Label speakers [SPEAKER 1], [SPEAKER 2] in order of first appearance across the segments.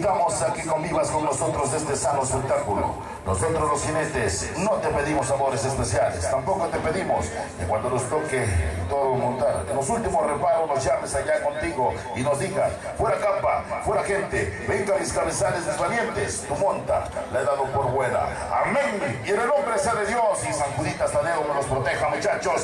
[SPEAKER 1] invitamos a que convivas con nosotros este sano espectáculo. Nosotros los jinetes no te pedimos amores especiales, tampoco te pedimos que cuando nos toque todo montar, en los últimos reparos nos llames allá contigo y nos digas: fuera capa, fuera gente, venga mis cabezales desvalientes, tu monta la he dado por buena. Amén. Y en el nombre sea de Dios y San Juditas Tadeo que nos proteja, muchachos.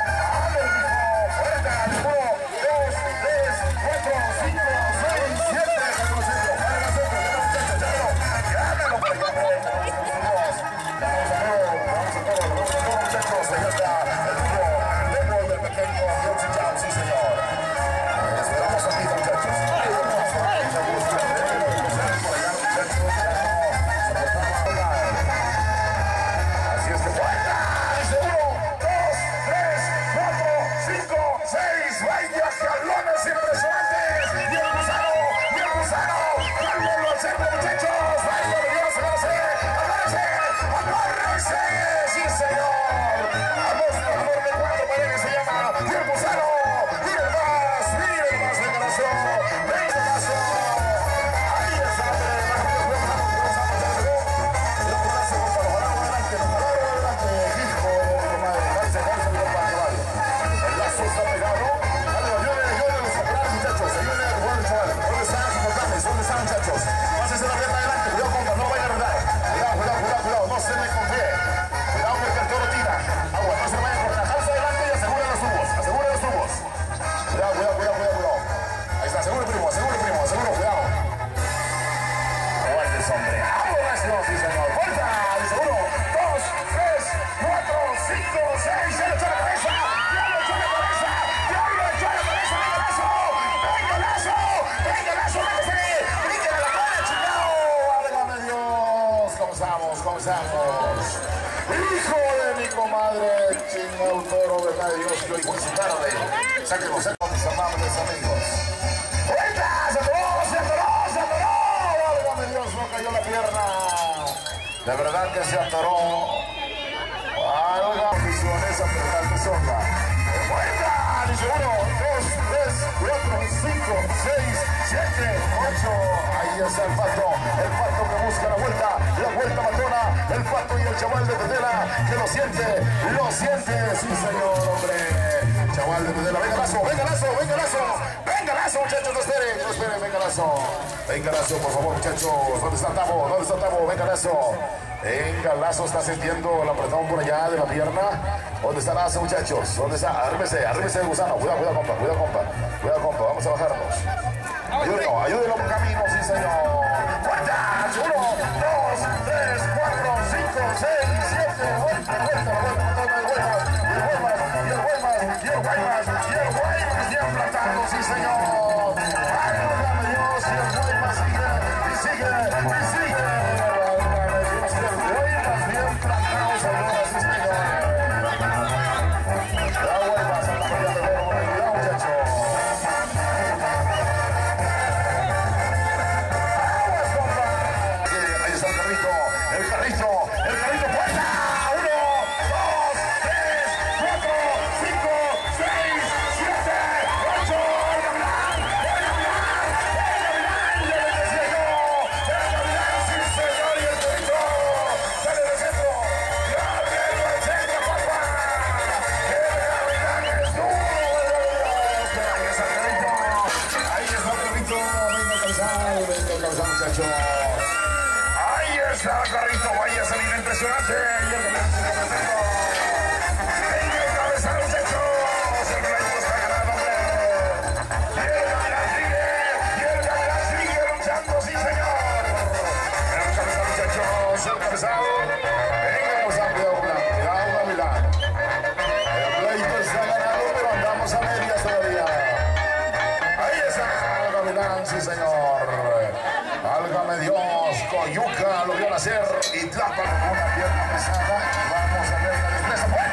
[SPEAKER 1] Hijo de mi comadre, chinga el toro, verdad de Dios, que hoy fue su tarde. Sáquenos, mis amables amigos. ¡Vuelta! ¡Se atoró! ¡Se atoró! ¡Se atoró! ¡Válgame Dios! No cayó la pierna. De verdad que se atoró. ¡Válgame! Esa pedal de sonda. ¡Vuelta! Dice 1, 2, 3, 4, 5, 6, 7, 8. Ahí está el pato que busca la vuelta matona, el pato y el chaval de Tetela, que lo siente, sí señor, hombre. Chaval de Tetela, venga Lazo, muchachos, no esperen, venga Lazo, por favor, muchachos. ¿Dónde está Tabo? Venga Lazo, está sintiendo el apretón por allá de la pierna. ¿Dónde está Lazo, muchachos? ¿Dónde está? Arrímese el gusano, cuidado, compa, vamos a bajarnos. Ayúdenlo por camino, sí señor. ¡Fuerza! 1, 2, 3, 4, 5, 6, 7, 8, y el Guaymas, bien plantado, sí señor. ¡Válgame Dios! Y el Guaymas sigue. ¡Válgame Dios! Y el Guaymas bien plantado, señoras y señores. La Guaymas, a la mayoría de oro, cuidado, muchachos. El carrito, puerta. 1, 2, 3, 4, 5, 6, 7, 8. El Gavilán, sí señor, y el carrito sale del centro. Ábrelo al centro, papá. El Gavilán es duro, ahí está el carrito. Venga calzado, muchachos. Está el carrito, vaya a salir impresionante. Y el Gavilán sigue presento. Venga el cabezal, muchachos. El Gavilán está ganando, hombre. Y el Gavilán sigue luchando, sí señor. El cabezal, muchachos. El cabezal. Venga, cuidado, Gavilán. El pleito está ganado, pero andamos a medias todavía. Ahí está el Gavilán, sí señor. Válgame Dios, Coyuca lo vio nacer y Tlapan con una pierna pesada. Vamos a ver la destreza.